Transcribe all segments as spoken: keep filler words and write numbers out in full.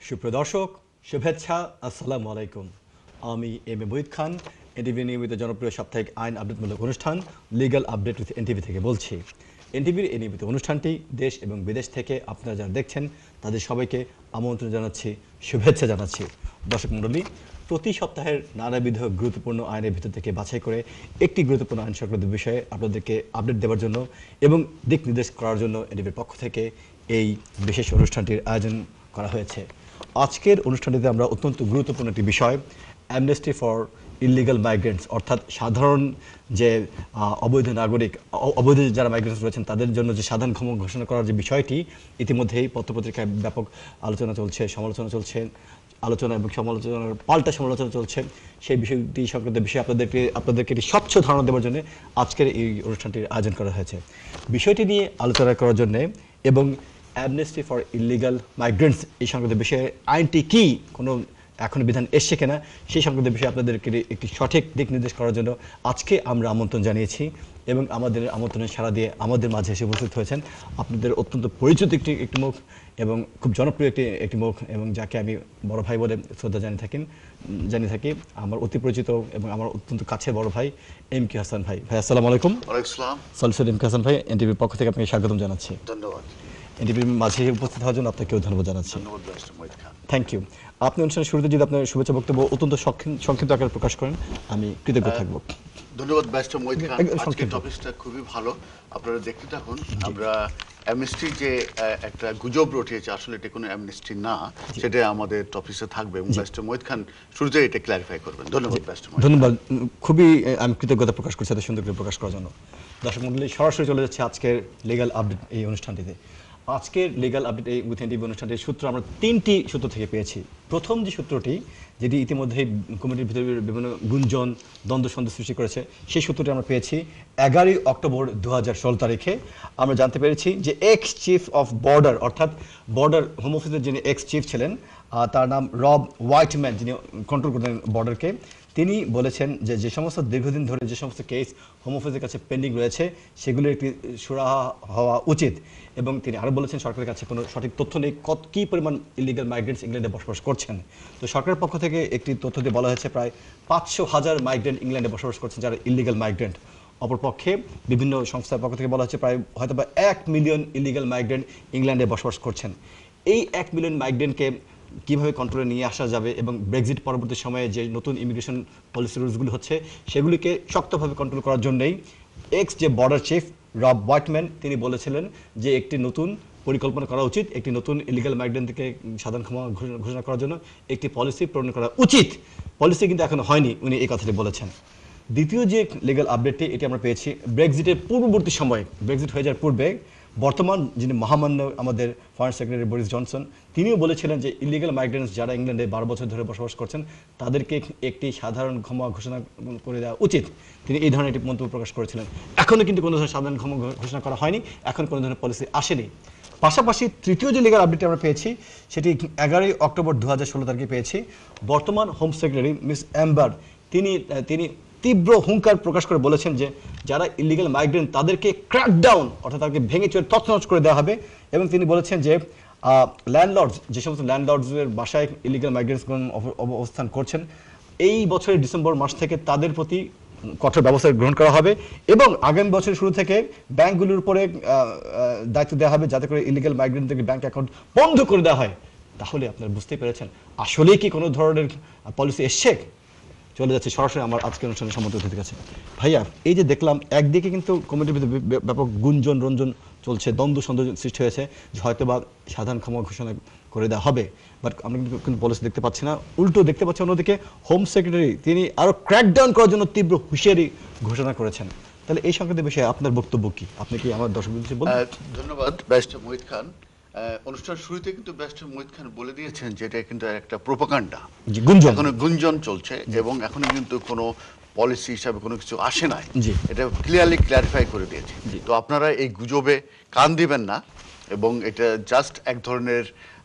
সুপ্রিয় দর্শক, শুভেচ্ছা, আসসালামু আলাইকুম। আমি M A Muid Khan, NTV নিয়মিত জনপ্রিয় সাপ্তাহিক আইন আপডেটমূলক অনুষ্ঠান লিগ্যাল আপডেট উইথ এনটিভি থেকে বলছি। এনটিভির এই নিয়মিত অনুষ্ঠানটি দেশ এবং বিদেশ থেকে আপনারা যারা দেখছেন তাদের সবাইকে আমন্ত্রণ জানাচ্ছি, শুভেচ্ছা জানাচ্ছি। দর্শক মণ্ডলী, প্রতি সপ্তাহের নানাবিধ গুরুত্বপূর্ণ আইনের ভিতর থেকে বাছাই করে একটি গুরুত্বপূর্ণ আইন সংক্রান্ত বিষয়ে আপনাদেরকে আপডেট দেওয়ার জন্য এবং দিক নির্দেশ করার জন্য এনটিভির পক্ষ থেকে এই বিশেষ অনুষ্ঠানটির আয়োজন করা হয়েছে। আজকের অনুষ্ঠানটিতে আমরা অত্যন্ত গুরুত্বপূর্ণ একটি বিষয়, অ্যামনেস্টি ফর ইলিগাল মাইগ্রেন্টস, অর্থাৎ সাধারণ যে অবৈধ নাগরিক, অবৈধ যারা মাইগ্রেন্টস রয়েছেন তাদের জন্য যে সাধারণ ক্ষমা ঘোষণা করার যে বিষয়টি ইতিমধ্যেই পত্রপত্রিকায় ব্যাপক আলোচনা চলছে, সমালোচনা চলছে, আলোচনা এবং সমালোচনার পাল্টা সমালোচনা চলছে। সেই বিষয়টি সংক্রান্ত বিষয়ে আপনাদেরকে আপনাদেরকে একটি স্বচ্ছ ধারণা দেওয়ার জন্য আজকের এই অনুষ্ঠানটির আয়োজন করা হয়েছে। বিষয়টি নিয়ে আলোচনা করার জন্য এবং অ্যামনেস্টি ফর ইলিগাল মাইগ্রেন্টস এই সংক্রান্ত বিষয়ে আইনটি কি, কোনো এখন বিধান এসছে কিনা সেই সংক্রান্ত বিষয়ে আপনাদেরকে একটি সঠিক দিক নির্দেশ করার জন্য আজকে আমরা আমন্ত্রণ জানিয়েছি এবং আমাদের আমন্ত্রণে সাড়া দিয়ে আমাদের মাঝে এসে উপস্থিত হয়েছেন আপনাদের অত্যন্ত পরিচিত একটি একটি মুখ এবং খুব জনপ্রিয় একটি একটি মুখ এবং যাকে আমি বড় ভাই বলে শ্রদ্ধা জানিয়ে থাকেন জানিয়ে থাকি আমার অতি পরিচিত এবং আমার অত্যন্ত কাছের বড় ভাই এম কে হাসান ভাই। ভাই আসসালামু আলাইকুম। ওয়ালাইকুম আসসালাম। সলিসিটর এম কে হাসান ভাই, এনটিভির পক্ষ থেকে আপনাকে স্বাগতম জানাচ্ছি। ধন্যবাদ। এনটিভির মাঝে উপস্থিত হওয়ার জন্য আপনাকেও ধন্যবাদ জানাচ্ছি। ধন্যবাদ barrister Muid Khan. Thank you. আপনি অনুষ্ঠানের শুরুতে যদি আপনার শুভেচ্ছা বক্তব্য অত্যন্ত সংক্ষিপ্ত আকারে প্রকাশ করেন আমি কৃতজ্ঞ থাকব। ধন্যবাদ ব্যারিস্টার মুইদ খান। আজকের টপিকটা খুবই ভালো, আপনারা দেখতে থাকুন। আমরা অ্যামনেস্টি যে একটা গুজব রটিয়েছে, আসলে এটা কোনো অ্যামনেস্টি না, সেটা আমাদের টপিকে থাকবে এবং ব্যারিস্টার মুইদ খান শুরুতে এটা ক্ল্যারিফাই করবেন। ধন্যবাদ ব্যারিস্টার মুইদ। ধন্যবাদ, খুবই আমি কৃতজ্ঞতা প্রকাশ করছি এত সুন্দর করে প্রকাশ করার জন্য। দর্শক মণ্ডলী, সরাসরি চলে যাচ্ছে আজকের লিগ্যাল আপডেট এই অনুষ্ঠানটিতে। আজকের লিগ্যাল আপডেট এই উইথ এনটিভি অনুষ্ঠানটির সূত্র আমরা তিনটি সূত্র থেকে পেয়েছি। প্রথম যে সূত্রটি, যেটি ইতিমধ্যেই কমিটির ভিতরে বিভিন্ন গুঞ্জন দ্বন্দ্ব সন্দেহ সৃষ্টি করেছে, সেই সূত্রটি আমরা পেয়েছি এগারোই অক্টোবর দু হাজার ষোলো তারিখে। আমরা জানতে পেরেছি যে এক্স চিফ অফ বর্ডার, অর্থাৎ বর্ডার হোম অফিসের যিনি এক্স চিফ ছিলেন তার নাম রব হোয়াইটম্যান, যিনি কন্ট্রোল করতেন বর্ডারকে, তিনি বলেছেন যে যে সমস্ত দীর্ঘদিন ধরে যে সমস্ত কেস হোম অফিসের কাছে পেন্ডিং রয়েছে সেগুলির একটি সুরাহা হওয়া উচিত এবং তিনি আরও বলেছেন সরকারের কাছে কোনো সঠিক তথ্য নেই কত কী পরিমাণ ইলিগাল মাইগ্রেন্টস ইংল্যান্ডে বসবাস করছেন। তো সরকারের পক্ষ থেকে একটি তথ্য দিয়ে বলা হয়েছে প্রায় পাঁচশো হাজার মাইগ্রেন্ট ইংল্যান্ডে বসবাস করছেন যারা ইলিগাল মাইগ্রেন্ট। অপরপক্ষে বিভিন্ন সংস্থার পক্ষ থেকে বলা হচ্ছে প্রায় হয়তো বা এক মিলিয়ন ইলিগাল মাইগ্রেন্ট ইংল্যান্ডে বসবাস করছেন। এই এক মিলিয়ন মাইগ্রেন্টকে কীভাবে কন্ট্রোলে নিয়ে আসা যাবে এবং ব্রেক্সিট পরবর্তী সময়ে যে নতুন ইমিগ্রেশন পলিসি রুলসগুলি হচ্ছে সেগুলিকে শক্তভাবে কন্ট্রোল করার জন্যই এক্স যে বর্ডার চিফ রব হোয়াইটম্যান তিনি বলেছিলেন যে একটি নতুন পরিকল্পনা করা উচিত, একটি নতুন ইলিগাল মাইগ্রেন্টকে সাধারণ ক্ষমা ঘোষণা করার জন্য একটি পলিসি প্রণয়ন করা উচিত। পলিসি কিন্তু এখনো হয়নি, উনি এই কথাটি বলেছেন। দ্বিতীয় যে লিগ্যাল আপডেটটি এটি আমরা পেয়েছি ব্রেক্সিটের পূর্ববর্তী সময়ে, ব্রেক্সিট হয়ে যাওয়ার পূর্বে বর্তমান যিনি মহামান্য আমাদের ফরেন সেক্রেটারি বরিস জনসন, তিনিও বলেছিলেন যে ইলিগাল মাইগ্রেন্টস যারা ইংল্যান্ডে বারো বছর ধরে বসবাস করছেন তাদেরকে একটি সাধারণ ক্ষমা ঘোষণা করে দেওয়া উচিত। তিনি এই ধরনের একটি মন্তব্য প্রকাশ করেছিলেন। এখনও কিন্তু কোনো ধরনের সাধারণ ক্ষমা ঘোষণা করা হয়নি, এখন কোনো ধরনের পলিসি আসেনি। পাশাপাশি তৃতীয় যে লিগ্যাল আপডেট আমরা পেয়েছি সেটি এগারোই অক্টোবর দু হাজার ষোলো তারিখে পেয়েছি। বর্তমান হোম সেক্রেটারি মিস অ্যাম্বার তিনি তিনি তীব্র হুঙ্কার প্রকাশ করে বলেছেন যে যারা ইলিগাল মাইগ্রেন্ট তাদেরকে ক্র্যাকডাউন, অর্থাৎ তাদেরকে ভেঙে চুরে তছনছ করে দেওয়া হবে এবং তিনি বলেছেন যে ল্যান্ডলর্ডস, যে সমস্ত ল্যান্ডলর্ডসের বাসায় ইলিগাল মাইগ্রেন্টস অবস্থান করছেন, এই বছরের ডিসেম্বর মাস থেকে তাদের প্রতি কঠোর ব্যবস্থা গ্রহণ করা হবে এবং আগামী বছরের শুরু থেকে ব্যাংকগুলোর উপরে দায়িত্ব দেওয়া হবে যাতে করে ইলিগাল মাইগ্রেন্টদেরকে ব্যাংক অ্যাকাউন্ট বন্ধ করে দেওয়া হয়। তাহলে আপনারা বুঝতেই পেরেছেন আসলেই কি কোনো ধরনের পলিসি এসছে। চলে যাচ্ছে সরাসরি আমার আজকের অনুষ্ঠানের সম্মত অতিথির কাছে। ভাইয়া, এই যে দেখলাম একদিকে কিন্তু কমিটির ভিতরে ব্যাপক গুঞ্জন রঞ্জন চলছে, দ্বন্দ্ব সন্দেহ সৃষ্টি হয়েছে যে হয়তো বা সাধারণ ক্ষমা ঘোষণা করে দেওয়া হবে, বাট আমরা কিন্তু কিন্তু পলিসি দেখতে পাচ্ছি না। উল্টো দেখতে পাচ্ছি অন্যদিকে হোম সেক্রেটারি তিনি আরও ক্র্যাকডাউন করার জন্য তীব্র হুঁশিয়ারি ঘোষণা করেছেন। তাহলে এই সংক্রান্ত বিষয়ে আপনার বক্তব্য কি, আপনি কি আমার দর্শকদের বলুন। ধন্যবাদ ব্যারিস্টার মুইদ খান। অনুষ্ঠান শুরুতে কিন্তু ব্যারিস্টার মুইদ খান বলে দিয়েছেন যে এটা কিন্তু একটা প্রোপাগান্ডা, গুঞ্জন, এখনো গুঞ্জন চলছে এবং এখনো কিন্তু কোনো পলিসি হিসাবে কোনো কিছু আসে নাই, এটা ক্লিয়ারলি ক্ল্যারিফাই করে দিয়েছে। তো আপনারা এই গুজবে কান দিবেন না এবং এটা জাস্ট এক ধরনের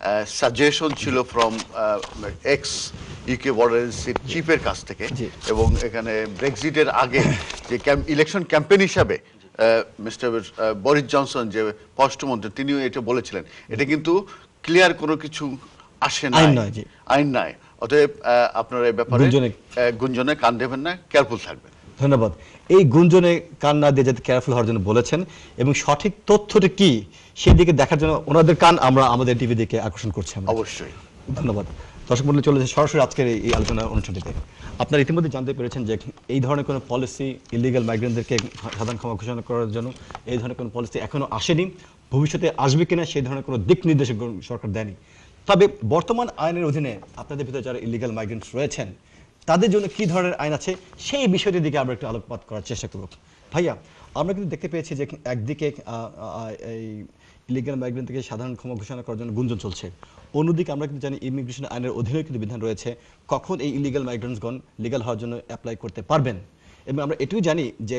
সাজেশন ছিল ফ্রম এক্স ইউকে বর্ডার চিফের কাছ থেকে এবং এখানে ব্রেক্সিটের আগে যে ইলেকশন ক্যাম্পেইন হিসাবে মিস্টার বরিস জনসন যে পররাষ্ট্রমন্ত্রী তিনিও এটা বলেছিলেন। এটা কিন্তু ক্লিয়ার কোনো কিছু আসে না, আইন নাই। অতএব আপনারা এই ব্যাপারে গুঞ্জনে কান দেবেন না, কেয়ারফুল থাকবেন। ধন্যবাদ। এই গুঞ্জনে কান না দিয়ে যাতে কেয়ারফুল হওয়ার জন্য বলেছেন এবং সঠিক তথ্যটা কি সেই দিকে দেখার জন্য ওনাদের কান আমরা আমাদের টিভি দিকে আকর্ষণ করছি। অবশ্যই ধন্যবাদ। দর্শক মণ্ডলী, চলেছে সরাসরি আজকের এই আলোচনা অনুষ্ঠানটিতে। আপনারা ইতিমধ্যে জানতে পেরেছেন যে এই ধরনের কোনো পলিসি ইলিগাল মাইগ্রেন্টদেরকে সাধারণ ক্ষমা ঘোষণা করার জন্য এই ধরনের কোনো পলিসি এখনো আসেনি, ভবিষ্যতে আসবে কিনা সেই ধরনের কোনো দিক নির্দেশক সরকার দেয়নি। তবে বর্তমান আইনের অধীনে আপনাদের ভিতরে যারা ইলিগাল মাইগ্রেন্টস রয়েছেন তাদের জন্য কি ধরনের আইন আছে সেই বিষয়টির দিকে আমরা একটু আলোকপাত করার চেষ্টা করব। ভাইয়া, আমরা কিন্তু দেখতে পেয়েছি যে একদিকে এই ইলিগাল মাইগ্রেন্ট থেকে সাধারণ ক্ষমা ঘোষণা করার জন্য গুঞ্জন চলছে, অন্যদিকে আমরা কিন্তু জানি ইমিগ্রেশন আইনের অধীনে কিন্তু বিধান রয়েছে কখন এই ইলিগাল মাইগ্রেন্টসগণ লিগাল হওয়ার জন্য অ্যাপ্লাই করতে পারবেন। এবং আমরা এটুই জানি যে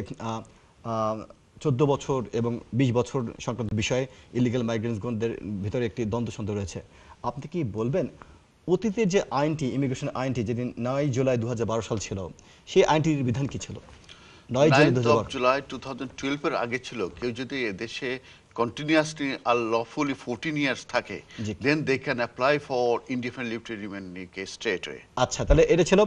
চোদ্দ বছর এবং বিশ বছর সংক্রান্ত বিষয়ে ইলিগাল মাইগ্রেন্টসগণদের ভিতরে একটি দ্বন্দ্ব সন্দেহ রয়েছে। আপনি কি বলবেন অতীতের যে আইনটি, ইমিগ্রেশন আইনটি যেদিন নয় জুলাই দু হাজার বারো সাল ছিল, সেই আইনটির বিধান কি ছিল? নয় জুলাই টু থাউজেন্ড টুয়েলভ এর আগে ছিল কেউ যদি এদেশে কন্টিনিউয়াসলি আর লফুলি ফোরটিন ইয়ার্স থাকে, then they can apply for indefinite leave to remain in UK straight way. আচ্ছা, তাহলে এটা ছিল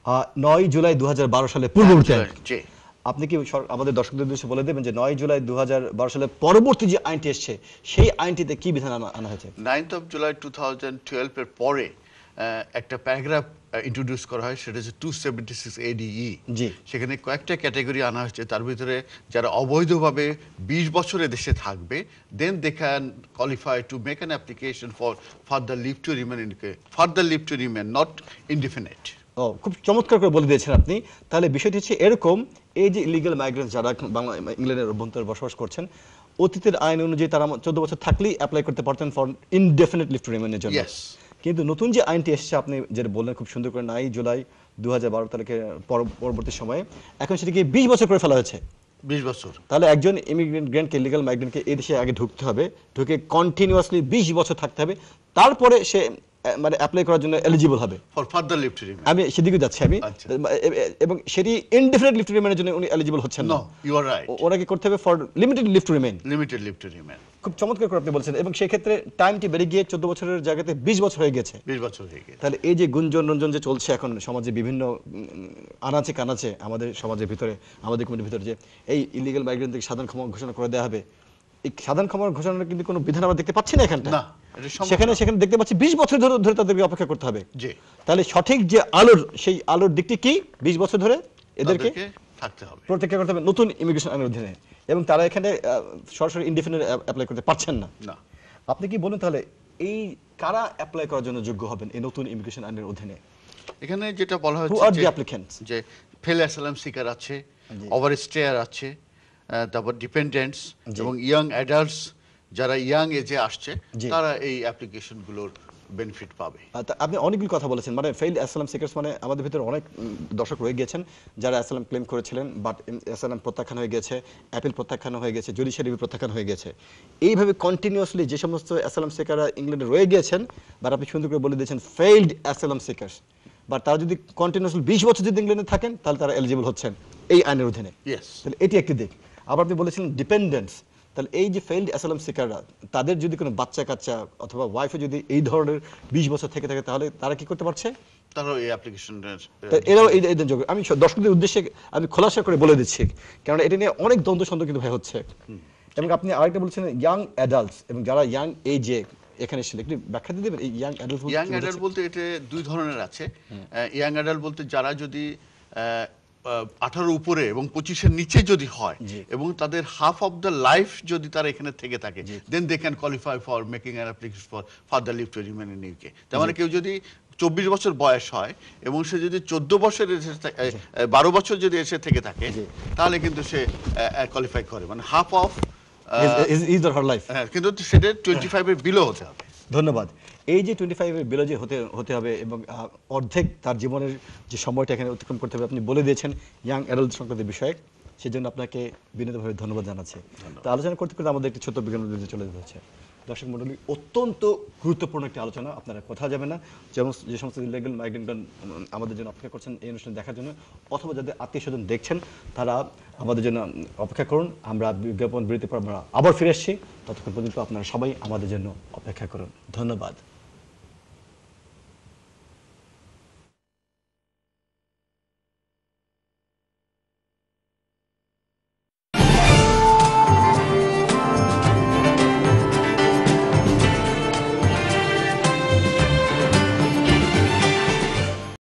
নয় জুলাই দু হাজার বারো সালে পূর্ববর্তী। আপনি কি আমাদের দর্শকদের উদ্দেশ্যে বলে দেবেন যে নয় জুলাই দু হাজার বারো সালে পরবর্তী যে আইনটি এসছে সেই আইনটিতে কি বিধান আনা হয়েছে? Ninth of July two thousand twelve এর পরে একটা প্যারাগ্রাফ ইন্ট্রোডিউস করা হয়, সেটা হচ্ছে টু সেভেন্টি সিক্স এডিই। সেখানে কয়েকটা ক্যাটাগরি আনা হয়েছে, তার ভিতরে যারা অবৈধভাবে বিশ বছরের দেশে থাকবে, then they can qualify to make an application for further leave to remain in further leave to remain not indefinite. ও, খুব চমৎকার করে বলে দিয়েছেন আপনি। তাহলে বিষয়টি হচ্ছে এরকম, এই যে ইলিগাল মাইগ্রেন্টস যারা বাংলা ইংল্যান্ডের অভ্যন্তরে বসবাস করছেন, অতীতের আইন অনুযায়ী তারা চোদ্দ বছর থাকলেই অ্যাপ্লাই করতে পারতেন ফর ইনডেফিনিট লিভ টু রিমেনের জন্য। কিন্তু নতুন যে আইনটি এসেছে আপনি যেটা বললেন খুব সুন্দর করে, নয় জুলাই দু হাজার বারো তারিখের পরবর্তী সময়ে এখন সেটাকে বিশ বছর করে ফেলা হয়েছে। বিশ বছর। তাহলে একজন ইমিগ্রেন্টকে, লিগাল মাইগ্রেন্টকে এই দেশে আগে ঢুকতে হবে, ঢুকে কন্টিনিউয়াসলি বিশ বছর থাকতে হবে, তারপরে সে মানে অ্যাপ্লাই করার জন্য এলিজিবল হবে for further leave to remain. আমি সেদিকে যাচ্ছি আমি, এবং সেটি ইনডেফিনিট লিভ টু রিমেনের জন্য উনি এলিজিবল হচ্ছেন না। You are right. ওনাকে করতে হবে for limited leave to remain. Limited leave to remain. খুব চমৎকার করে আপনি বলছেন, এবং সেই ক্ষেত্রে টাইমটি বেড়ে গিয়ে চোদ্দ বছরের জায়গাতে বিশ বছর হয়ে গেছে। বিশ বছর হয়ে গেছে। তাহলে এই যে গুঞ্জন রঞ্জন যে চলছে এখন সমাজে বিভিন্ন আনাচে কানাচে, আমাদের সমাজের ভিতরে, আমাদের কমিটির ভিতরে, যে এই ইলিগাল মাইগ্রেন্ট থেকে সাধারণ ক্ষমা ঘোষণা করে দেওয়া হবে, এই সাধারণ ক্ষমার ঘোষণার কিন্তু কোনো বিধান আমরা দেখতে পাচ্ছি না এখানটা। সেখানে সেখানে দেখতে পাচ্ছি বিশ বছর ধরে ধরে তাদেরকে অপেক্ষা করতে হবে। তাহলে সঠিক যে আলোর, সেই আলোর দিকটি কি? বিশ বছর ধরে এদেরকে থাকতে হবে, প্রত্যেককে করতে হবে নতুন ইমিগ্রেশন আইনের অধীনে, এবং তারা এখানে সরাসরি ইনডিফিনিট অ্যাপ্লাই করতে পারছেন না। না, আপনি কি বলেন তাহলে এই কারা অ্যাপ্লাই করার জন্য যোগ্য হবেন এই নতুন ইমিগ্রেশন আইনের অধীনে? এখানে যেটা বলা হচ্ছে যে ফেল অ্যাসাইলাম সিকার আছে, ওভারস্টেয়ার আছে, তারপর ডিপেন্ডেন্টস এবং ইয়াং অ্যাডাল্টস যারা ইয়াং এজে আসছে, তারা এই অ্যাপ্লিকেশনগুলোর বেনিফিট পাবে। আপনি অনেকগুলো কথা বলেছেন, মানে ফেইল্ড অ্যাসাইলাম সিকার্স, মানে আমাদের ভিতরে অনেক দর্শক রয়ে গিয়েছেন যারা অ্যাসাইলাম ক্লেম করেছিলেন, বাট অ্যাসাইলাম প্রত্যাখ্যান হয়ে গেছে, অ্যাপিল প্রত্যাখ্যান হয়ে গেছে, জুডিশিয়ারি প্রত্যাখ্যান হয়ে গেছে। এইভাবে কন্টিনিউয়াসলি যে সমস্ত অ্যাসাইলাম সিকাররা ইংল্যান্ডে রয়ে গিয়েছেন, বাট আপনি সুন্দর করে বলে দিয়েছেন ফেইল্ড অ্যাসাইলাম সিকার্স, বাট তারা যদি কন্টিনিউয়াসলি বিশ বছর যদি ইংল্যান্ডে থাকেন তাহলে তারা এলিজিবল হচ্ছেন এই আইনের অধীনে। তাহলে এটি একটি দিক। আবার আপনি বলেছিলেন ডিপেন্ডেন্টস, তাহলে এই যে ফেইল্ড অ্যাসাইলাম সিকাররা, তাদের যদি কোনো বাচ্চা কাচ্চা অথবা ওয়াইফে যদি এই ধরনের বিশ বছর থেকে থাকে, তাহলে তারা কি করতে পারছে? তারাও এই অ্যাপ্লিকেশনের, এরাও এই যোগ্য। আমি দর্শকদের উদ্দেশ্যে আমি খোলাসা করে বলে দিচ্ছি, কারণ এটা নিয়ে অনেক দ্বন্দ্ব সন্দেহ কিন্তু ভাই হচ্ছে। এবং আপনি আরেকটা বলছেন ইয়াং অ্যাডাল্টস, এবং যারা ইয়াং এজে এখানে এসেছিল, একটু ব্যাখ্যা দিয়ে দেবেন এই ইয়াং অ্যাডাল্ট? ইয়াং অ্যাডাল্ট বলতে এটা দুই ধরনের আছে। ইয়াং অ্যাডাল্ট বলতে যারা যদি আঠারো উপরে এবং পঁচিশের নিচে যদি হয়, এবং তাদের হাফ অফ দ্য লাইফ যদি তারা এখানে থেকে থাকে, then they can qualify for making an application for further leave to remain in UK. তার মানে কেউ যদি চব্বিশ বছর বয়স হয় এবং সে যদি চোদ্দ বছর বারো বছর যদি এসে থেকে থাকে, তাহলে কিন্তু সে কোয়ালিফাই করে, মানে half of his or her life. হ্যাঁ, কিন্তু সেটা টোয়েন্টি ফাইভ এর বিলো হতে হবে। ধন্যবাদ। এই যে টোয়েন্টি ফাইভের বিলো যে হতে হতে হবে এবং অর্ধেক তার জীবনের যে সময়টা এখানে অতিক্রম করতে হবে, আপনি বলে দিয়েছেন ইয়াং অ্যাডাল্ট সংক্রান্ত বিষয়ে, সেজন্য আপনাকে বিনীতভাবে ধন্যবাদ জানাচ্ছি। তো আলোচনা করতে করতে আমাদের একটি ছোট্ট বিজ্ঞান উদ্দেশ্যে চলে যেতে হচ্ছে। দর্শক মণ্ডলী, অত্যন্ত গুরুত্বপূর্ণ একটি আলোচনা, আপনারা কোথাও যাবেন না। যেমন যে সমস্ত ইলিগাল মাইগ্রেন্টগণ আমাদের জন্য অপেক্ষা করছেন এই অনুষ্ঠান দেখার জন্য, অথবা যাদের আত্মীয় স্বজন দেখছেন তারা আমাদের জন্য অপেক্ষা করুন। আমরা বিজ্ঞাপন বিরতির পর আমরা আবার ফিরে এসেছি, ততক্ষণ পর্যন্ত আপনারা সবাই আমাদের জন্য অপেক্ষা করুন। ধন্যবাদ।